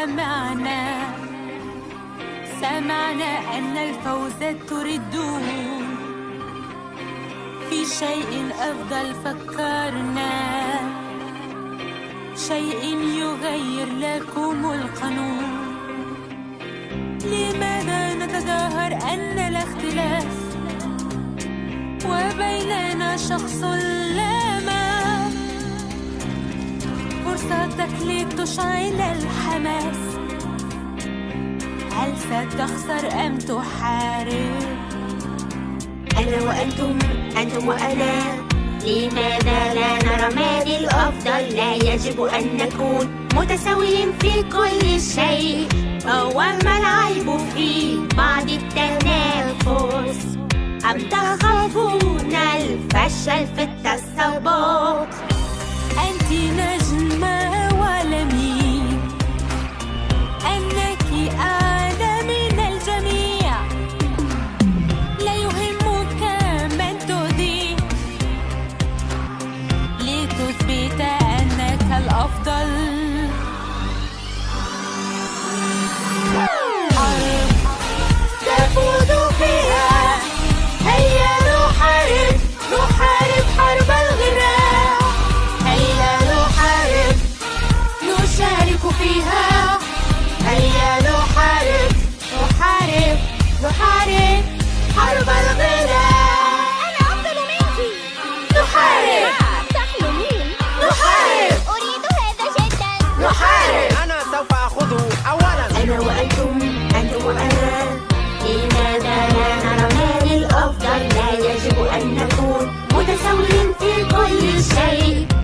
سمعنا أن الفوز تردون، في شيء أفضل فكرنا، شيء يغير لكم القانون. لماذا نتظاهر أن الاختلاف وبيننا شخص لا فرصتك لتشعل الحماس؟ هل ستخسر أم تحارب؟ أنا وأنتم، أنتم وأنا، لماذا لا نرى من الأفضل؟ لا يجب أن نكون متساويين في كل شيء، وما العيب في بعض التنافس؟ أم تخافون الفشل في التصوت؟ أنت نجمة وعالمين، أنك أعلى من الجميع، لا يهمك من تؤذي لتثبت أنك الأفضل. حرب تفوز فيها، هيا نحارب، نحارب حرب الغراء، هيا نحارب، نشارك فيها، هيا نحارب، نحارب، نحارب حرب الغراء. أنا أفضل منك. نحارب. تحلمين؟ نحارب. أريد هذا جدا. نحارب. أنا سوف أخذه أولا. أنا وأنتم، أنتم وأنا، لماذا لا نرى من الأفضل؟ لا يجب أن نكون متساويين في كل شيء،